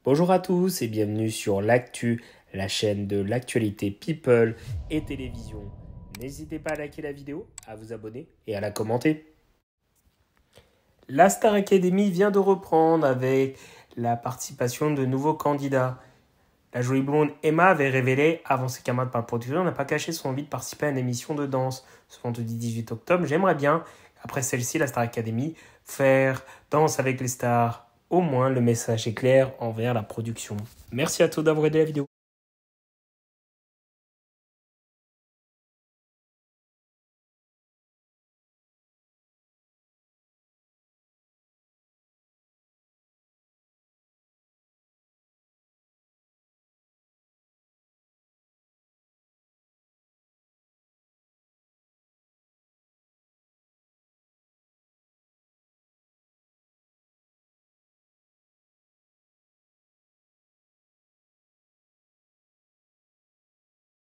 Bonjour à tous et bienvenue sur l'Actu, la chaîne de l'actualité People et télévision. N'hésitez pas à liker la vidéo, à vous abonner et à la commenter. La Star Academy vient de reprendre avec la participation de nouveaux candidats. La jolie blonde Emma avait révélé, avant ses camarades par le producteur, n'a pas caché son envie de participer à une émission de danse. Ce vendredi 18 octobre, j'aimerais bien, après celle-ci, la Star Academy, faire Danse avec les stars. Au moins, le message est clair envers la production. Merci à tous d'avoir aidé la vidéo.